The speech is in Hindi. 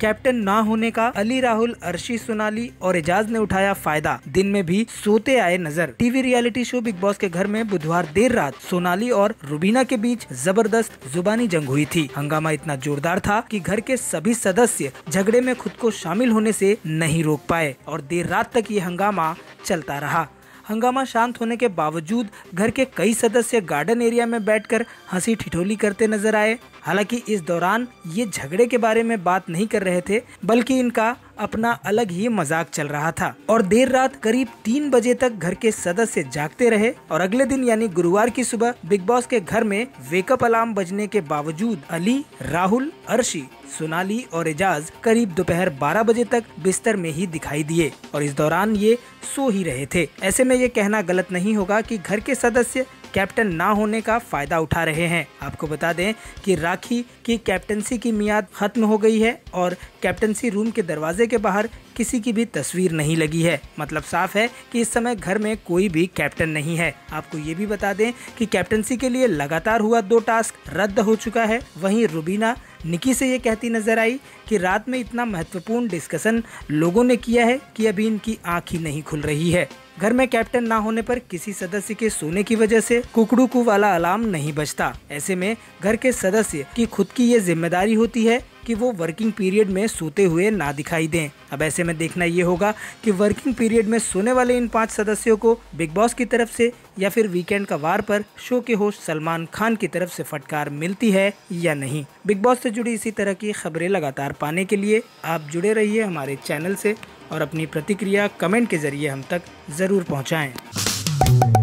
कैप्टन ना होने का अली, राहुल, अर्शी, सोनाली और एजाज ने उठाया फायदा। दिन में भी सोते आए नजर। TV reality show Bigg Boss के घर में बुधवार देर रात सोनाली और रुबीना के बीच जबरदस्त जुबानी जंग हुई थी। हंगामा इतना जोरदार था कि घर के सभी सदस्य झगड़े में खुद को शामिल होने से नहीं रोक पाए और देर रात तक ये हंगामा चलता रहा। हंगामा शांत होने के बावजूद घर के कई सदस्य गार्डन एरिया में बैठकर हंसी ठिठोली करते नजर आए। हालांकि इस दौरान ये झगड़े के बारे में बात नहीं कर रहे थे, बल्कि इनका अपना अलग ही मजाक चल रहा था। और देर रात करीब 3 बजे तक घर के सदस्य जागते रहे और अगले दिन यानी गुरुवार की सुबह बिग बॉस के घर में वेकअप अलार्म बजने के बावजूद अली, राहुल, अर्शी, सोनाली और एजाज करीब दोपहर 12 बजे तक बिस्तर में ही दिखाई दिए और इस दौरान ये सो ही रहे थे। ऐसे में ये कहना गलत नहीं होगा कि घर के सदस्य कैप्टन ना होने का फायदा उठा रहे हैं। आपको बता दें कि राखी की कैप्टनसी की मियाद खत्म हो गई है और कैप्टनसी रूम के दरवाजे के बाहर किसी की भी तस्वीर नहीं लगी है। मतलब साफ है कि इस समय घर में कोई भी कैप्टन नहीं है। आपको ये भी बता दें कि कैप्टनसी के लिए लगातार हुआ 2 टास्क रद्द हो चुका है। वहीं रुबीना निकी से ये कहती नजर आई कि रात में इतना महत्वपूर्ण डिस्कशन लोगों ने किया है कि अभी इनकी आंख ही नहीं खुल रही है। घर में कैप्टन ना होने पर किसी सदस्य के सोने की वजह से कुकड़ू वाला अलार्म नहीं बजता। ऐसे में घर के सदस्य की खुद की ये जिम्मेदारी होती है कि वो वर्किंग पीरियड में सोते हुए ना दिखाई दें। अब ऐसे में देखना ये होगा कि वर्किंग पीरियड में सोने वाले इन 5 सदस्यों को बिग बॉस की तरफ से या फिर वीकेंड का वार पर शो के होस्ट सलमान खान की तरफ से फटकार मिलती है या नहीं। बिग बॉस से जुड़ी इसी तरह की खबरें लगातार पाने के लिए आप जुड़े रहिए हमारे चैनल से और अपनी प्रतिक्रिया कमेंट के जरिए हम तक जरूर पहुँचाएं।